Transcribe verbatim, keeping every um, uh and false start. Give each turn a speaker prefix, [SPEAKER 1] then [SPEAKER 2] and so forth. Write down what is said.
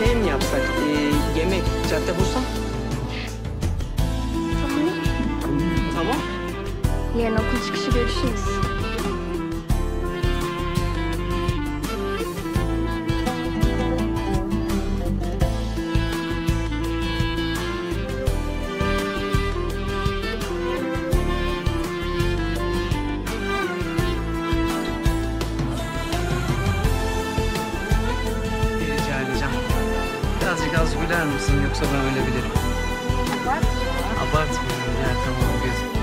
[SPEAKER 1] şey mi yapsak? Ee, yemek, cadde bulsam? Tamam.
[SPEAKER 2] Yarın okul çıkışı görüşürüz.
[SPEAKER 1] Rica edeceğim. Birazcık az güler misin yoksa ben ölebilirim.
[SPEAKER 2] Abartma.
[SPEAKER 1] Abartmıyorum ya, tamam gözüm.